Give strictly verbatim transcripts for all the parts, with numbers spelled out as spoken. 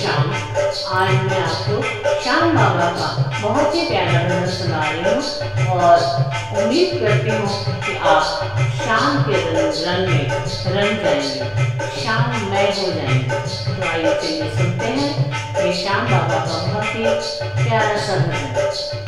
शाम। आज मैं आपको श्याम बाबा का बहुत ही प्यारा भजन सुना रही हूँ और उम्मीद करती हूँ कि आप शाम के रंग रंग में रंग जाएंगे, शाम मय हो जाएंगे। तो आइए चलिए सुनते हैं ये श्याम बाबा का बहुत ही प्यारा सा भजन।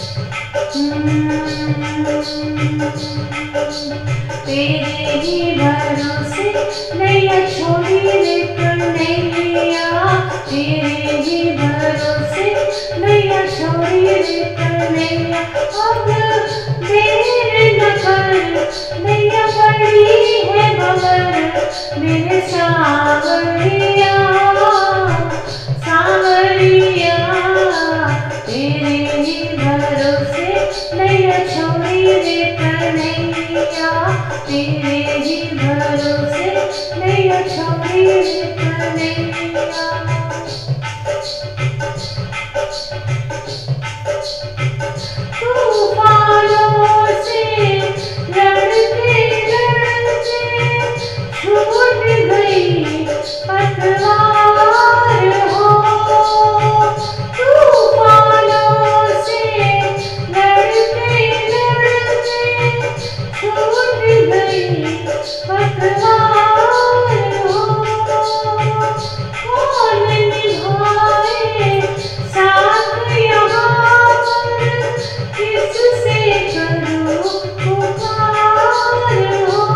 तेरे ही भरोसे नैया छोड़ी रे कन्हैया, तेरे ही भरोसे नैया छोड़ी रे कन्हैया। अब देर न कर नैया बड़ी है बबर मेरे सावरिया, सावरिया। तेरे ही भरोसे नैया छोड़ी रे कन्हैया, तेरे ही भरोसे नैया छोड़ी रे कन्हैया। तूफानों से लड़ते लड़ते छूट गई पतवार हो, तूफानों से लड़ते लड़ते छूट गई पतवार हो। कौन निभाए साथ यहाँ पर, किससे करूँ पुकार हो।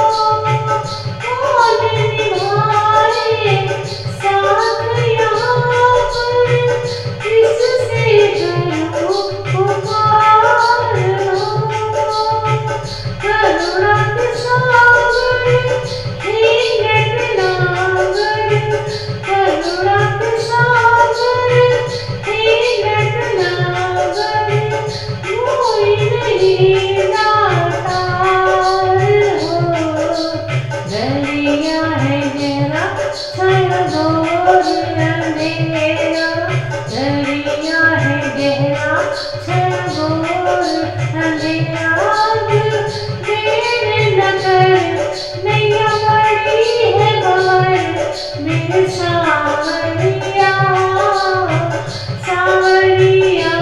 कौन निभाए साथ यहाँ पर, किससे करूँ पुकार हो। करुणा के सागर हे नटनागर, करुणा के सागर हे नटनागर। कोई नहीं दातार हो, दरिया है गहरा सरगोर अंधेरा, दरिया है गहरा सरगोर अंधेरा। देर न कर नैया बड़ी है बबर मेरे सावरिया, सावरिया।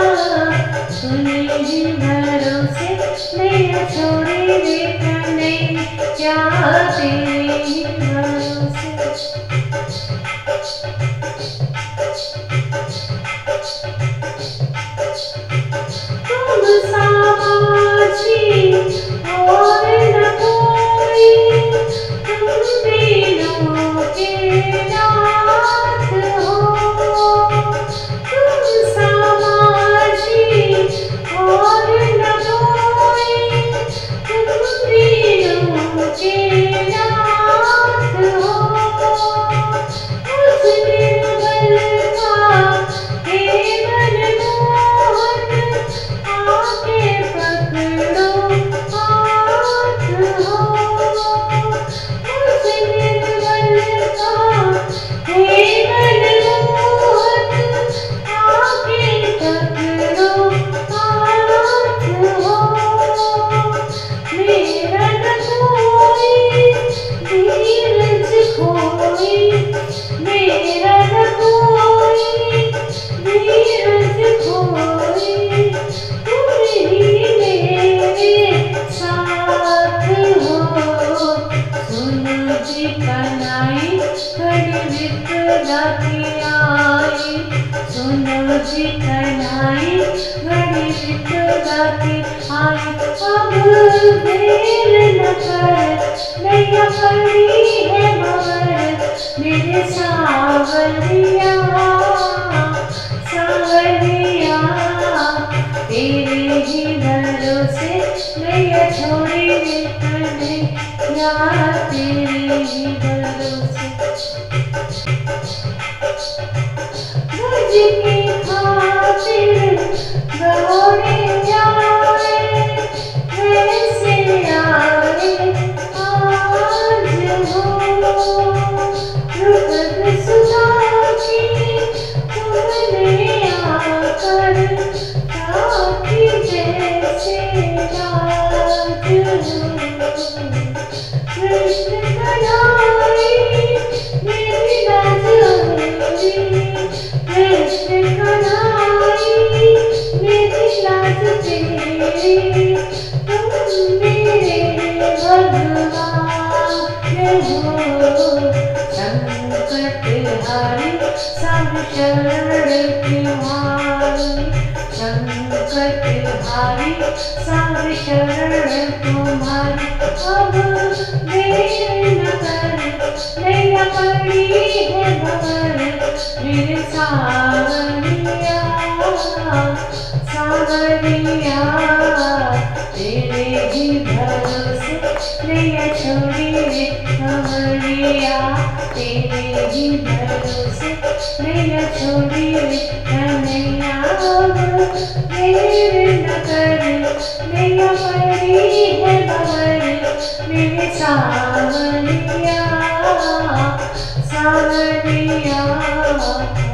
तेरे ही भरोसे नैया छोड़ी रे कन्हैया, तेरे ही भरोसे। तुम सामाजी और न कोई, तुम तीनों के नाथ हो। तुम सामाजी और न कोई, तुम तीनों के नाथ हो। उस निर्बल का हे मनमोहन, आके पकड़ो हाथ हो। उस निर्बल का हे मनमोहन, आके पकड़ो हाथ हो। मेरा न कोई धीरज खोई, मेरा न कोई धीरज खोई, तुम ही मेरे साथ हो। सुनो जी कन्हई घड़ी विपदा की आई, सुनो जी कन्हई घड़ी विपदा की आई। अब देर न कर नैया बड़ी है बबर मेरे सावरिया, सावरिया। तेरे ही भरोसे नैया छोड़ी रे कन्हैया, तेरे ही भरोसे। मुझ की खातिर गौरे आए, वैसे आए आज हो। रुपत सुधा शरण तुम्हारी, संकट हारी सब शरण तुम्हारी। अब देर न कर नैया पड़ी है भंवर, मेरे सावरिया सावरिया। तेरे ही भरोसे नैया छोड़ी रे कंवरिया, तेरे ही भरोसे नैया छोड़ी रे कन्हैया। देर न कर नैया पड़ी है भंवर, मेरे सावरिया सावरिया।